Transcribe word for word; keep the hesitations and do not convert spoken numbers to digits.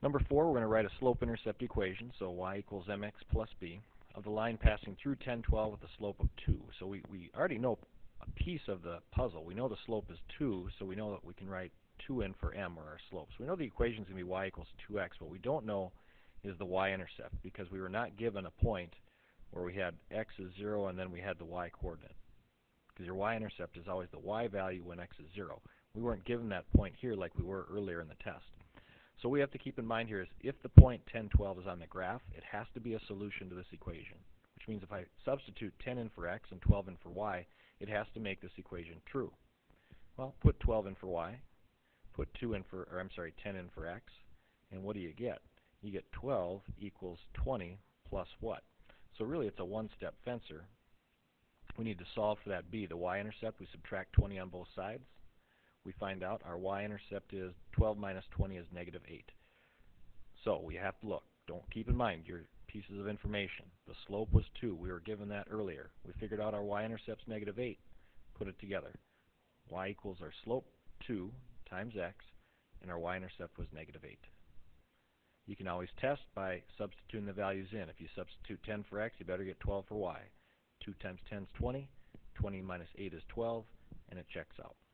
Number four, we're going to write a slope-intercept equation, so y equals mx plus b, of the line passing through ten, twelve with a slope of two. So we, we already know a piece of the puzzle. We know the slope is two, so we know that we can write two in for m, or our slope. So we know the equation is going to be y equals two x. What we don't know is the y-intercept, because we were not given a point where we had x is zero and then we had the y-coordinate. Because your y-intercept is always the y value when x is zero. We weren't given that point here like we were earlier in the test. So what we have to keep in mind here is if the point ten, twelve is on the graph, it has to be a solution to this equation, which means if I substitute ten in for x and twelve in for y, it has to make this equation true. Well, put twelve in for y, put two in for, or I'm sorry, ten in for x, and what do you get? You get twelve equals twenty plus what? So really it's a one-step fencer. We need to solve for that b, the y-intercept. We subtract twenty on both sides. We find out our y-intercept is twelve minus twenty is negative eight. So we have to look. Don't keep in mind your pieces of information. The slope was two. We were given that earlier. We figured out our y-intercept's negative eight. Put it together. Y equals our slope, two, times x, and our y-intercept was negative eight. You can always test by substituting the values in. If you substitute ten for x, you better get twelve for y. two times ten is twenty. twenty minus eight is twelve, and it checks out.